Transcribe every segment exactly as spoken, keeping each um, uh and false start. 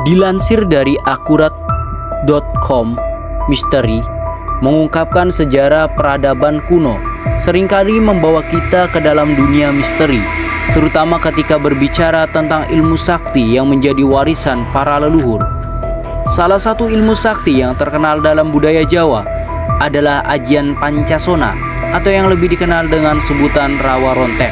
Dilansir dari akurat titik com, misteri mengungkapkan sejarah peradaban kuno seringkali membawa kita ke dalam dunia misteri, terutama ketika berbicara tentang ilmu sakti yang menjadi warisan para leluhur. Salah satu ilmu sakti yang terkenal dalam budaya Jawa adalah ajian Pancasona atau yang lebih dikenal dengan sebutan Rawa Rontek.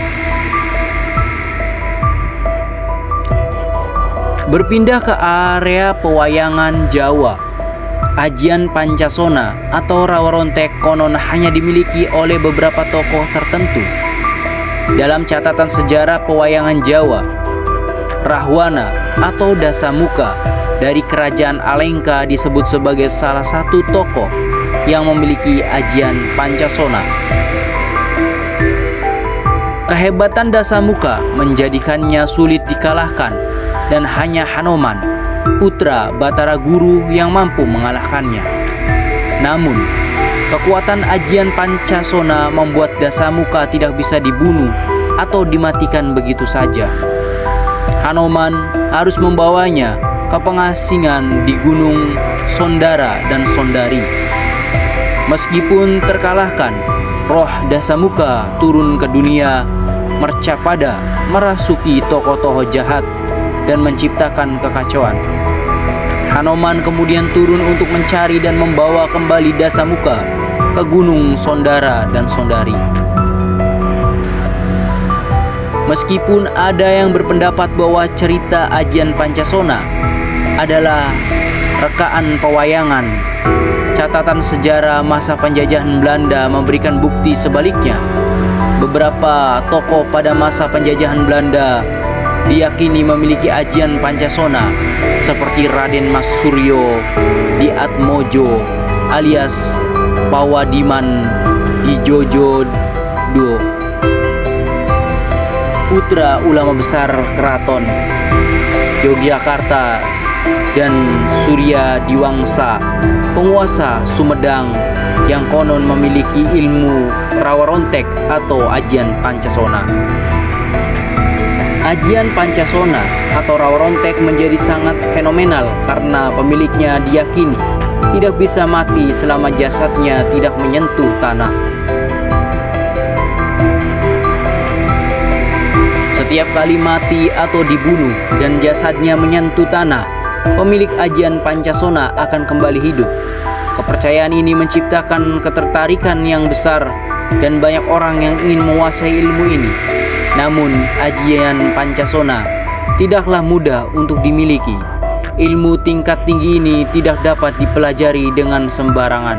Berpindah ke area pewayangan Jawa, ajian Pancasona atau Rawa Rontek konon hanya dimiliki oleh beberapa tokoh tertentu. Dalam catatan sejarah pewayangan Jawa, Rahwana atau Dasamuka dari kerajaan Alengka disebut sebagai salah satu tokoh yang memiliki ajian Pancasona. Kehebatan Dasamuka menjadikannya sulit dikalahkan dan hanya Hanoman, putra Batara Guru yang mampu mengalahkannya. Namun, kekuatan ajian Pancasona membuat Dasamuka tidak bisa dibunuh atau dimatikan begitu saja. Hanoman harus membawanya ke pengasingan di Gunung Sondara dan Sondari. Meskipun terkalahkan, roh Dasamuka turun ke dunia Mercapada, merasuki tokoh-tokoh jahat dan menciptakan kekacauan. Hanoman kemudian turun untuk mencari dan membawa kembali Dasamuka ke Gunung Sondara dan Sondari. Meskipun ada yang berpendapat bahwa cerita ajian Pancasona adalah rekaan pewayangan, catatan sejarah masa penjajahan Belanda memberikan bukti sebaliknya. Beberapa tokoh pada masa penjajahan Belanda diyakini memiliki ajian Pancasona seperti Raden Mas Suryo di Atmojo alias Pawadiman di Jojodo, putra ulama besar keraton Yogyakarta, dan Surya Diwangsa, penguasa Sumedang yang konon memiliki ilmu Rawa Rontek atau ajian Pancasona. Ajian Pancasona atau Rawa Rontek menjadi sangat fenomenal karena pemiliknya diyakini tidak bisa mati selama jasadnya tidak menyentuh tanah. Setiap kali mati atau dibunuh dan jasadnya menyentuh tanah, pemilik ajian Pancasona akan kembali hidup. Kepercayaan ini menciptakan ketertarikan yang besar dan banyak orang yang ingin menguasai ilmu ini. Namun, ajian Pancasona tidaklah mudah untuk dimiliki. Ilmu tingkat tinggi ini tidak dapat dipelajari dengan sembarangan.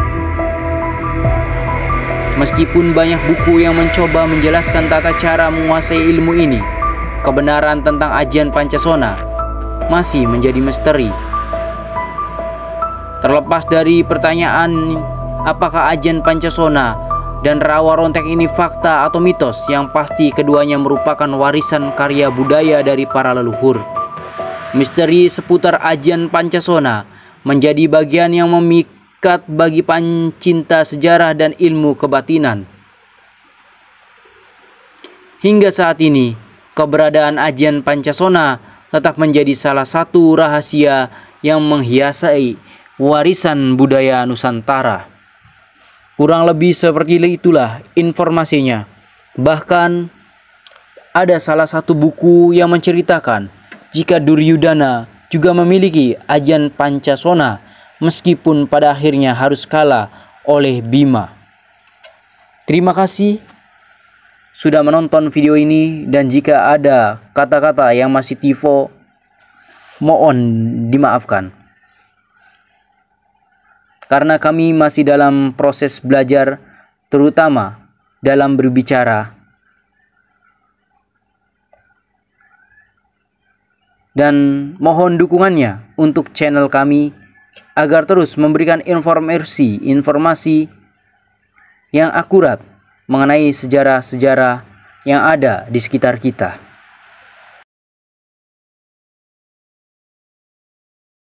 Meskipun banyak buku yang mencoba menjelaskan tata cara menguasai ilmu ini, kebenaran tentang ajian Pancasona masih menjadi misteri. Terlepas dari pertanyaan apakah ajian Pancasona dan Rawa Rontek ini fakta atau mitos, yang pasti keduanya merupakan warisan karya budaya dari para leluhur. Misteri seputar ajian Pancasona menjadi bagian yang memikat bagi pencinta sejarah dan ilmu kebatinan. Hingga saat ini, keberadaan ajian Pancasona tetap menjadi salah satu rahasia yang menghiasi warisan budaya Nusantara. Kurang lebih seperti itulah informasinya. Bahkan ada salah satu buku yang menceritakan jika Duryudana juga memiliki ajian Pancasona meskipun pada akhirnya harus kalah oleh Bima. Terima kasih sudah menonton video ini, dan jika ada kata-kata yang masih tifo, mohon dimaafkan. Karena kami masih dalam proses belajar, terutama dalam berbicara. Dan mohon dukungannya untuk channel kami agar terus memberikan informasi-informasi yang akurat mengenai sejarah-sejarah yang ada di sekitar kita.